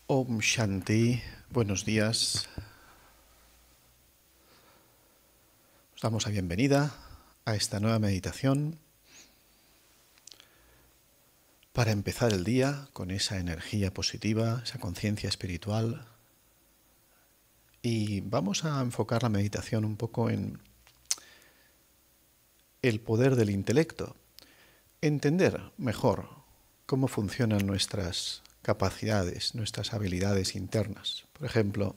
Om Shanti, buenos días. Os damos la bienvenida a esta nueva meditación para empezar el día con esa energía positiva, esa conciencia espiritual. Y vamos a enfocar la meditación un poco en el poder del intelecto, entender mejor cómo funcionan nuestras capacidades, nuestras habilidades internas. Por ejemplo,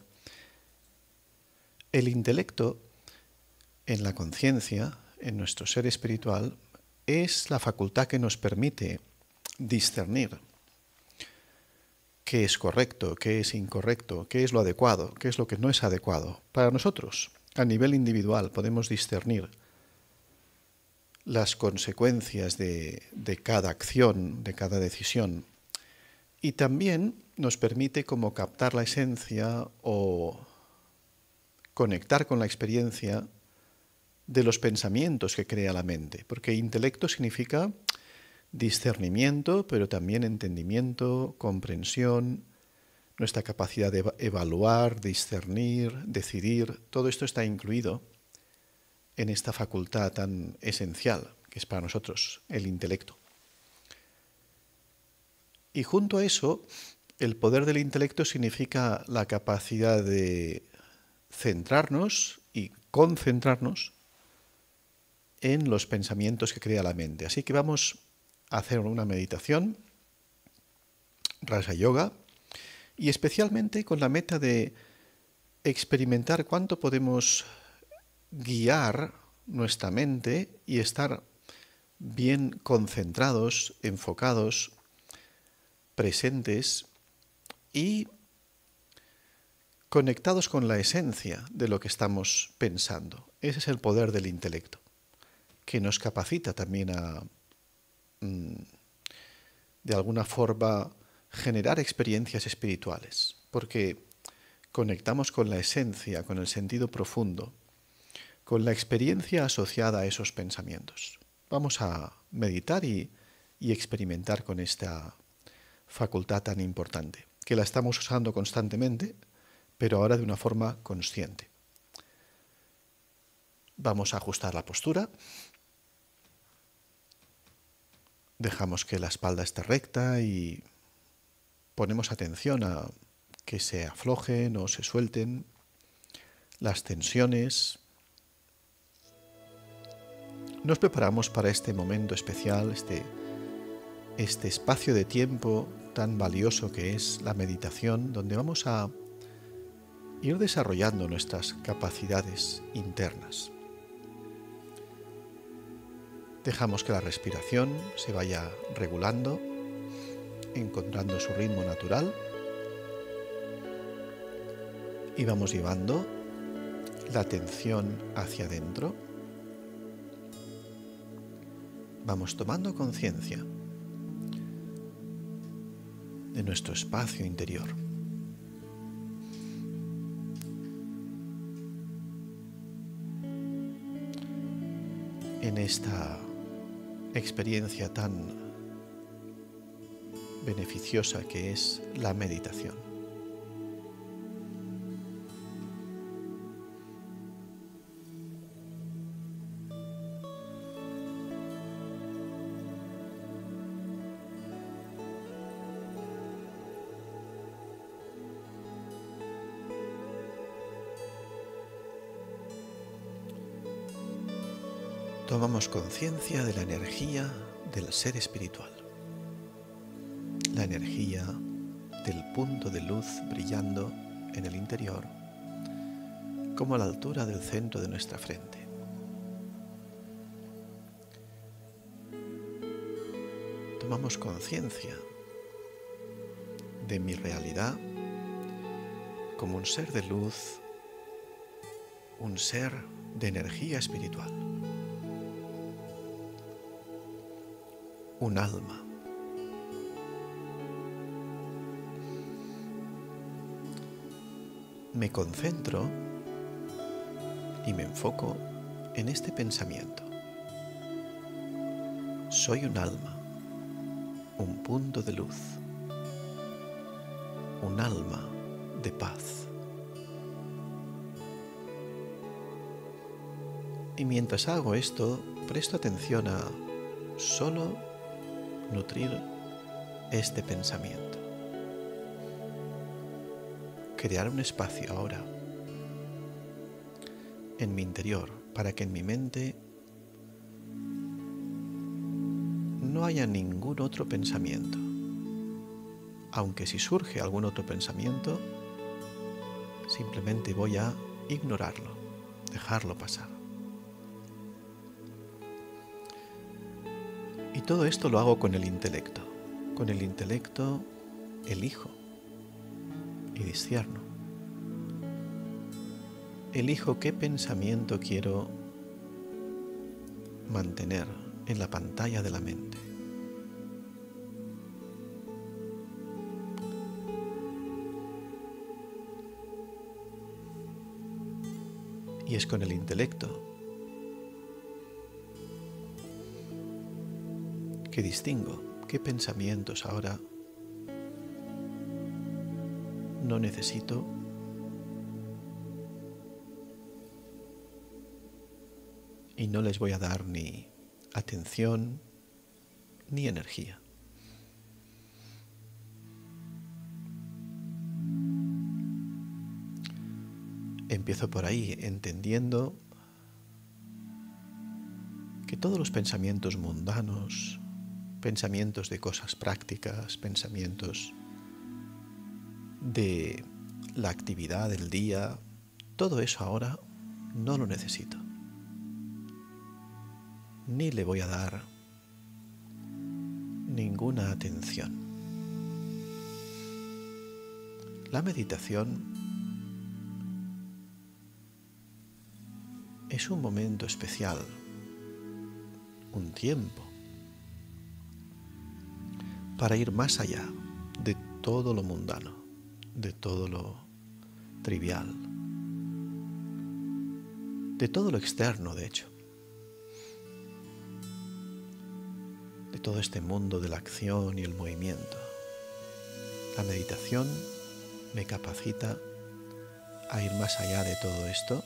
el intelecto en la conciencia, en nuestro ser espiritual, es la facultad que nos permite discernir qué es correcto, qué es incorrecto, qué es lo adecuado, qué es lo que no es adecuado. Para nosotros, a nivel individual, podemos discernir las consecuencias de cada acción, de cada decisión, y también nos permite como captar la esencia o conectar con la experiencia de los pensamientos que crea la mente, porque intelecto significa discernimiento, pero también entendimiento, comprensión, nuestra capacidad de evaluar, discernir, decidir, todo esto está incluido en esta facultad tan esencial que es para nosotros el intelecto. Y junto a eso, el poder del intelecto significa la capacidad de centrarnos y concentrarnos en los pensamientos que crea la mente. Así que vamos a hacer una meditación, Raja Yoga, y especialmente con la meta de experimentar cuánto podemos guiar nuestra mente y estar bien concentrados, enfocados, presentes y conectados con la esencia de lo que estamos pensando. Ese es el poder del intelecto, que nos capacita también a, de alguna forma, generar experiencias espirituales, porque conectamos con la esencia, con el sentido profundo, con la experiencia asociada a esos pensamientos. Vamos a meditar y experimentar con esta facultad tan importante, que la estamos usando constantemente, pero ahora de una forma consciente. Vamos a ajustar la postura. Dejamos que la espalda esté recta y ponemos atención a que se aflojen o se suelten las tensiones. Nos preparamos para este momento especial, este espacio de tiempo tan valioso que es la meditación, donde vamos a ir desarrollando nuestras capacidades internas. Dejamos que la respiración se vaya regulando, encontrando su ritmo natural, y vamos llevando la atención hacia adentro. Vamos tomando conciencia de nuestro espacio interior. En esta experiencia tan beneficiosa que es la meditación. Tomamos conciencia de la energía del ser espiritual, la energía del punto de luz brillando en el interior, como a la altura del centro de nuestra frente. Tomamos conciencia de mi realidad como un ser de luz, un ser de energía espiritual, un alma. Me concentro y me enfoco en este pensamiento. Soy un alma, un punto de luz. un alma de paz. Y mientras hago esto, presto atención a solo nutrir este pensamiento. Crear un espacio ahora en mi interior para que en mi mente no haya ningún otro pensamiento. Aunque si surge algún otro pensamiento, simplemente voy a ignorarlo, dejarlo pasar. Y todo esto lo hago con el intelecto. Con el intelecto elijo y discierno. Elijo qué pensamiento quiero mantener en la pantalla de la mente. Y es con el intelecto que distingo qué pensamientos ahora no necesito y no les voy a dar ni atención ni energía. Empiezo por ahí, entendiendo que todos los pensamientos mundanos, pensamientos de cosas prácticas, pensamientos de la actividad del día, todo eso ahora no lo necesito. Ni le voy a dar ninguna atención. La meditación es un momento especial, un tiempo, para ir más allá de todo lo mundano, de todo lo trivial, de todo lo externo, de hecho, de todo este mundo de la acción y el movimiento. La meditación me capacita a ir más allá de todo esto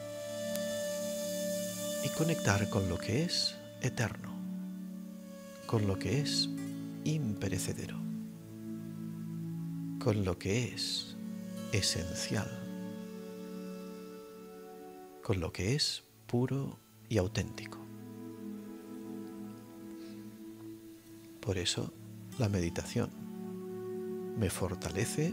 y conectar con lo que es eterno, con lo que es imperecedero, con lo que es esencial, con lo que es puro y auténtico. Por eso la meditación me fortalece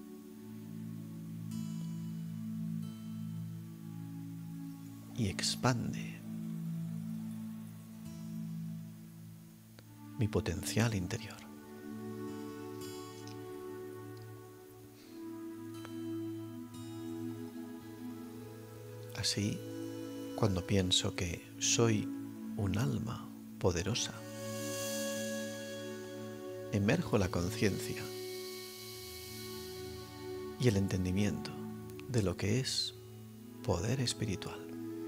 y expande mi potencial interior. Así, cuando pienso que soy un alma poderosa, emerjo la conciencia y el entendimiento de lo que es poder espiritual.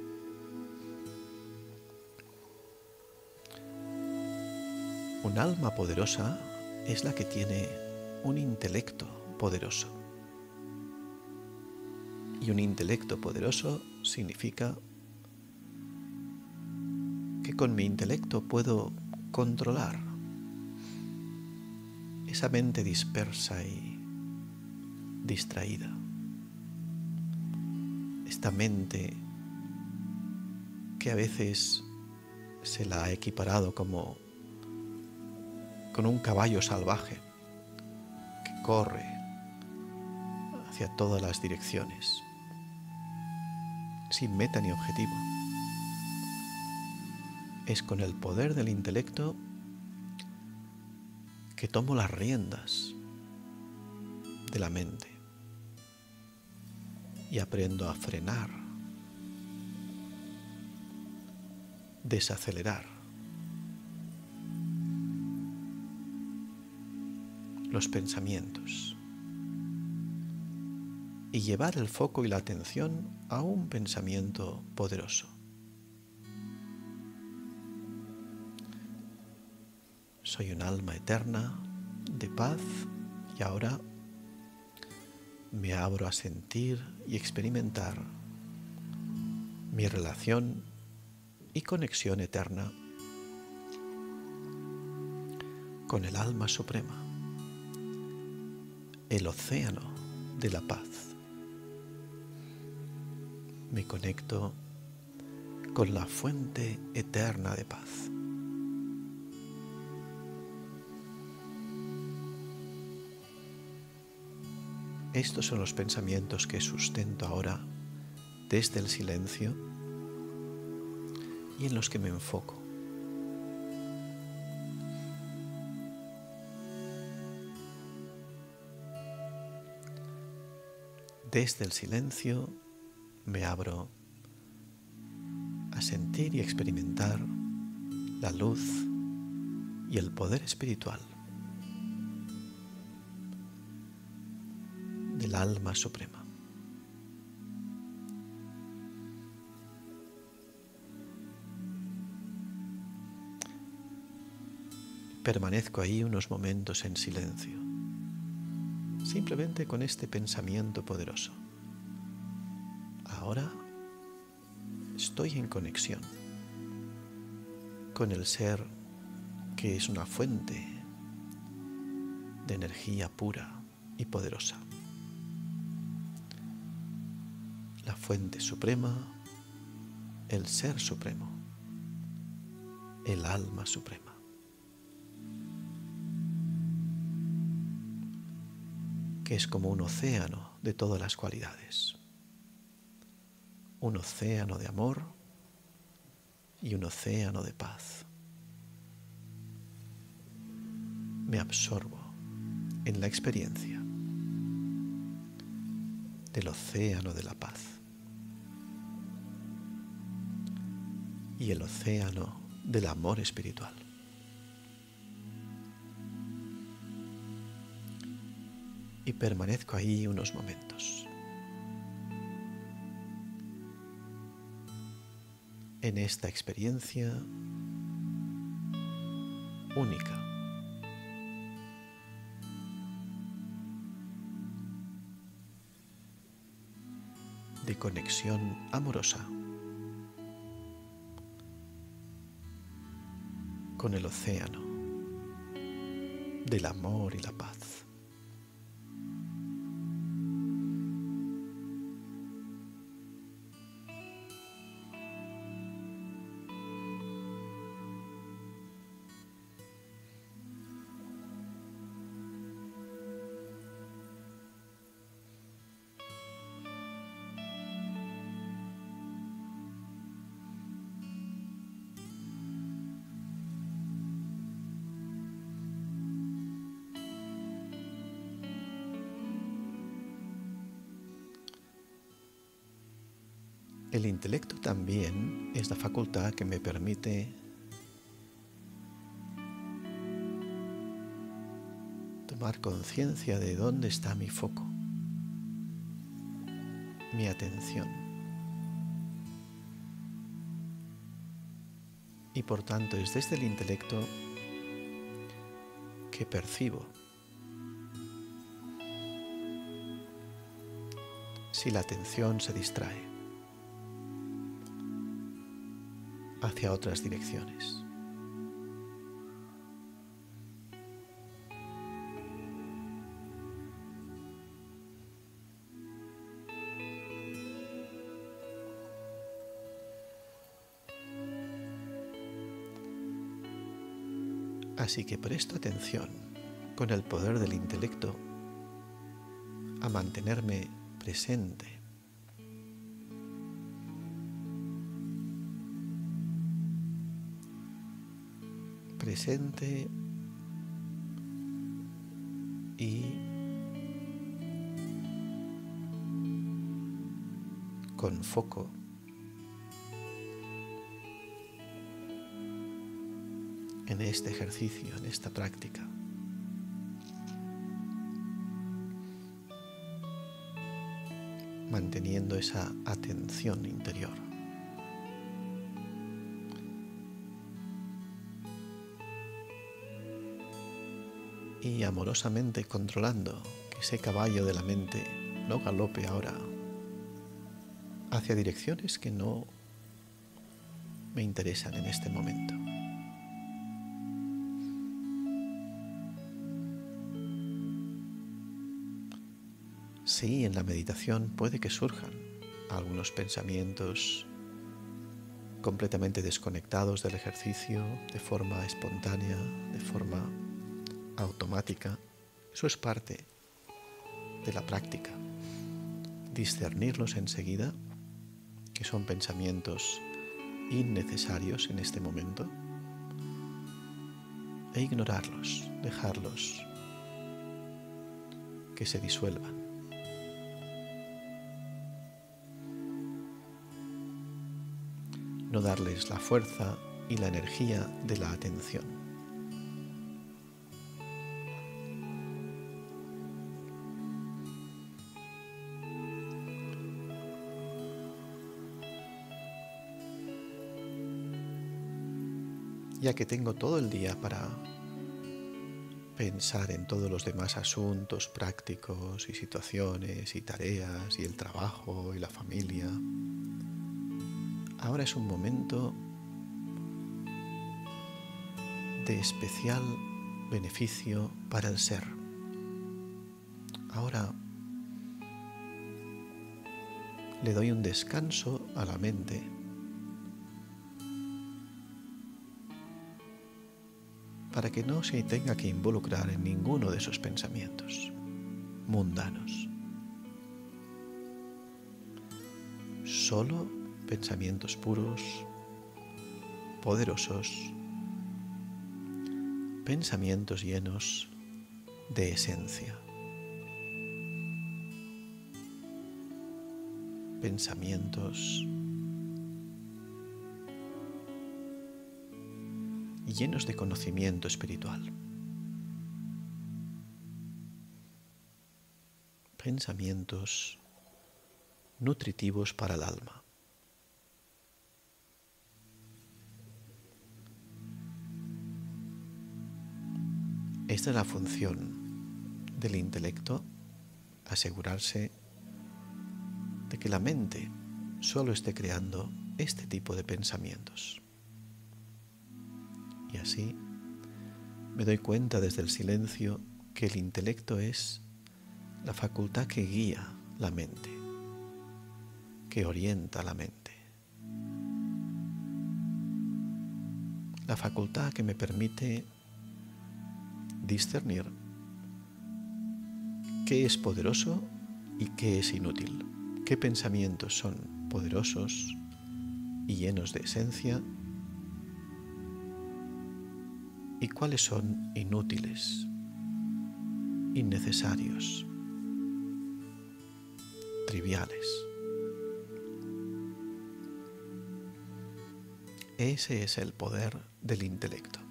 Un alma poderosa es la que tiene un intelecto poderoso. Y un intelecto poderoso significa que con mi intelecto puedo controlar esa mente dispersa y distraída. Esta mente que a veces se la ha equiparado como con un caballo salvaje que corre hacia todas las direcciones, sin meta ni objetivo. Es con el poder del intelecto que tomo las riendas de la mente y aprendo a frenar, desacelerar los pensamientos y llevar el foco y la atención a un pensamiento poderoso. Soy un alma eterna de paz y ahora me abro a sentir y experimentar mi relación y conexión eterna con el alma suprema, el océano de la paz. Me conecto con la fuente eterna de paz. Estos son los pensamientos que sustento ahora desde el silencio y en los que me enfoco. Desde el silencio me abro a sentir y experimentar la luz y el poder espiritual del alma suprema. Permanezco ahí unos momentos en silencio, simplemente con este pensamiento poderoso. Ahora estoy en conexión con el ser que es una fuente de energía pura y poderosa. La fuente suprema, el ser supremo, el alma suprema. Que es como un océano de todas las cualidades. Un océano de amor y un océano de paz. Me absorbo en la experiencia del océano de la paz y el océano del amor espiritual. Y permanezco ahí unos momentos. En esta experiencia única. De conexión amorosa con el océano del amor y la paz. El intelecto también es la facultad que me permite tomar conciencia de dónde está mi foco, mi atención. Y por tanto es desde el intelecto que percibo si la atención se distrae hacia otras direcciones. Así que presto atención con el poder del intelecto a mantenerme presente y con foco en este ejercicio, en esta práctica. Manteniendo esa atención interior. Y amorosamente controlando que ese caballo de la mente no galope ahora hacia direcciones que no me interesan en este momento. Sí, en la meditación puede que surjan algunos pensamientos completamente desconectados del ejercicio, de forma espontánea, de forma automática. Eso es parte de la práctica. Discernirlos enseguida, que son pensamientos innecesarios en este momento, e ignorarlos, dejarlos que se disuelvan. No darles la fuerza y la energía de la atención. Ya que tengo todo el día para pensar en todos los demás asuntos prácticos y situaciones y tareas y el trabajo y la familia, ahora es un momento de especial beneficio para el ser. Ahora le doy un descanso a la mente para que no se tenga que involucrar en ninguno de esos pensamientos mundanos. Solo pensamientos puros, poderosos, pensamientos llenos de esencia. Pensamientos llenos de conocimiento espiritual. Pensamientos nutritivos para el alma. Esta es la función del intelecto, asegurarse de que la mente solo esté creando este tipo de pensamientos. Y así me doy cuenta desde el silencio que el intelecto es la facultad que guía la mente, que orienta la mente. La facultad que me permite discernir qué es poderoso y qué es inútil, qué pensamientos son poderosos y llenos de esencia y cuáles son inútiles, innecesarios, triviales. Ese es el poder del intelecto.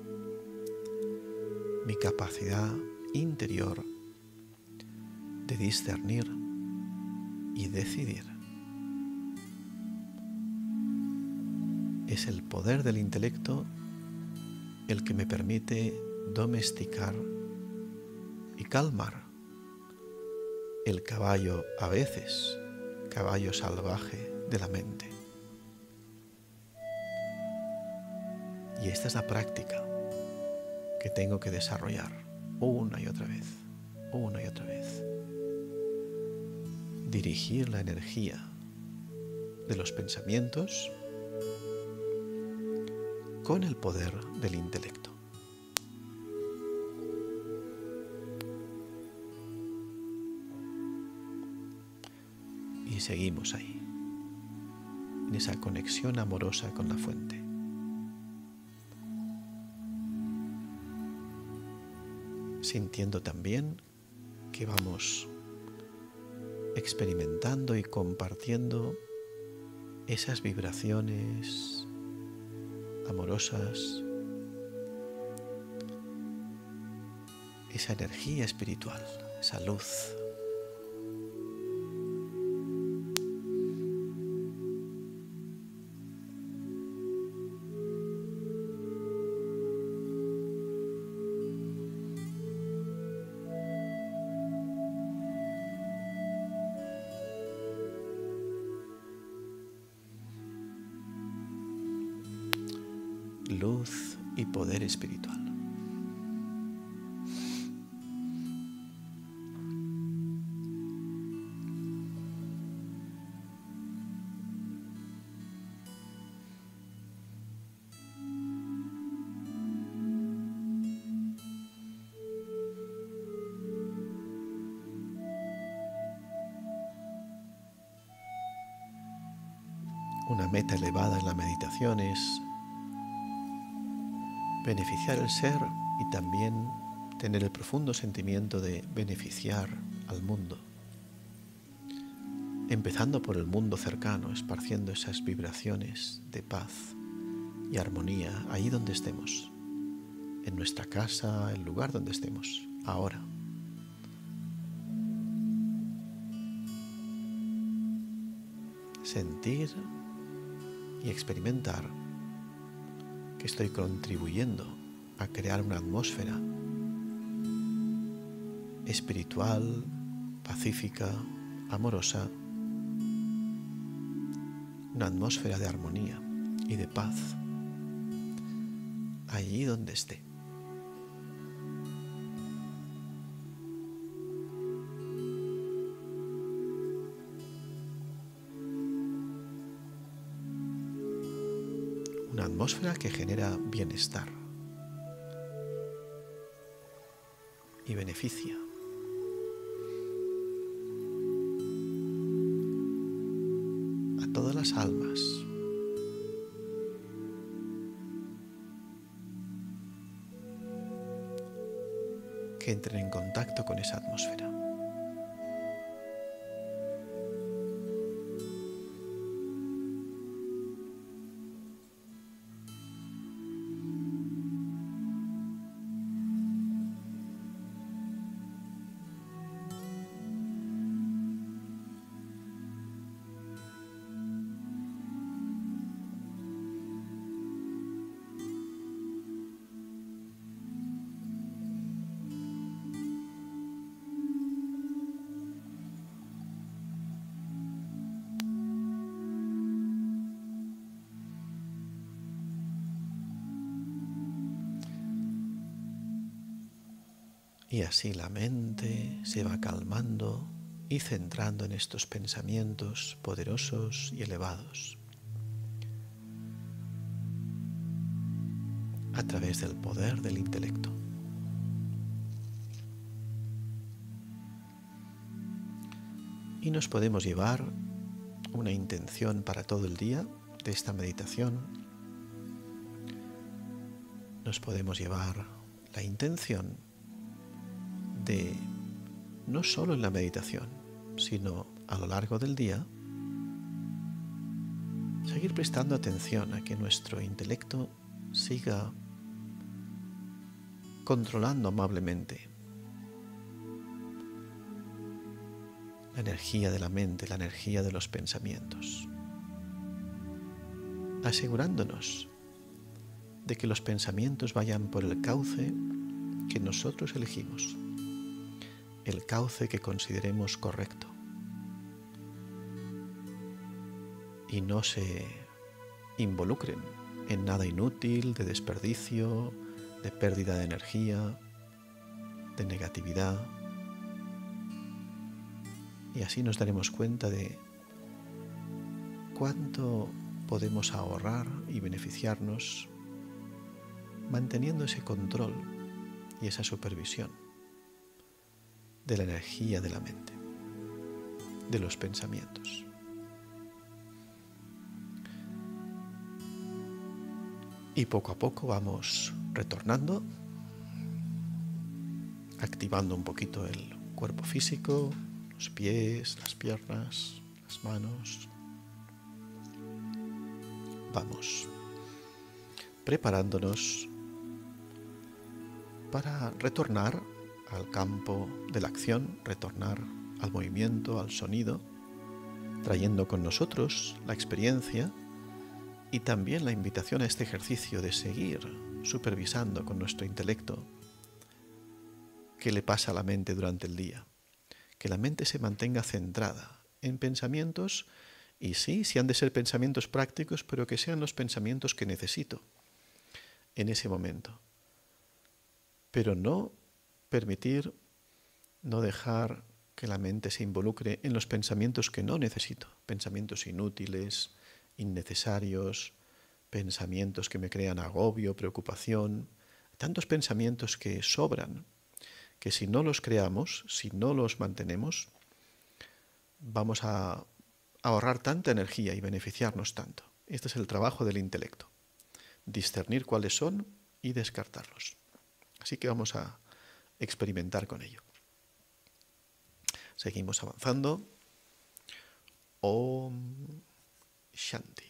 Mi capacidad interior de discernir y decidir. Es el poder del intelecto el que me permite domesticar y calmar el caballo, a veces caballo salvaje de la mente. Y esta es la práctica que tengo que desarrollar una y otra vez, una y otra vez. Dirigir la energía de los pensamientos con el poder del intelecto. Y seguimos ahí, en esa conexión amorosa con la fuente. Sintiendo también que vamos experimentando y compartiendo esas vibraciones amorosas, esa energía espiritual, esa luz. luz y poder espiritual. Una meta elevada en la meditación es beneficiar el ser y también tener el profundo sentimiento de beneficiar al mundo, empezando por el mundo cercano, esparciendo esas vibraciones de paz y armonía allí donde estemos, en nuestra casa, el lugar donde estemos, ahora. Sentir y experimentar que estoy contribuyendo a crear una atmósfera espiritual, pacífica, amorosa, una atmósfera de armonía y de paz allí donde esté. Una atmósfera que genera bienestar y beneficia. A todas las almas. Que entren en contacto con esa atmósfera. Y así la mente se va calmando y centrando en estos pensamientos poderosos y elevados a través del poder del intelecto. Y nos podemos llevar una intención para todo el día de esta meditación. Nos podemos llevar la intención de, no solo en la meditación, sino a lo largo del día, seguir prestando atención a que nuestro intelecto siga controlando amablemente la energía de la mente, la energía de los pensamientos, asegurándonos de que los pensamientos vayan por el cauce que nosotros elegimos, el cauce que consideremos correcto, y no se involucren en nada inútil, de desperdicio, de pérdida de energía, de negatividad. Y así nos daremos cuenta de cuánto podemos ahorrar y beneficiarnos manteniendo ese control y esa supervisión de la energía de la mente, de los pensamientos. Y poco a poco vamos retornando, activando un poquito el cuerpo físico, los pies, las piernas, las manos. Vamos preparándonos para retornar al campo de la acción, retornar al movimiento, al sonido, trayendo con nosotros la experiencia y también la invitación a este ejercicio de seguir supervisando con nuestro intelecto qué le pasa a la mente durante el día. Que la mente se mantenga centrada en pensamientos, y sí, han de ser pensamientos prácticos, pero que sean los pensamientos que necesito en ese momento. Pero no permitir, no dejar que la mente se involucre en los pensamientos que no necesito, pensamientos inútiles, innecesarios, pensamientos que me crean agobio, preocupación, tantos pensamientos que sobran, que si no los creamos, si no los mantenemos, vamos a ahorrar tanta energía y beneficiarnos tanto. Este es el trabajo del intelecto, discernir cuáles son y descartarlos. Así que vamos a experimentar con ello. Seguimos avanzando. Om Shanti.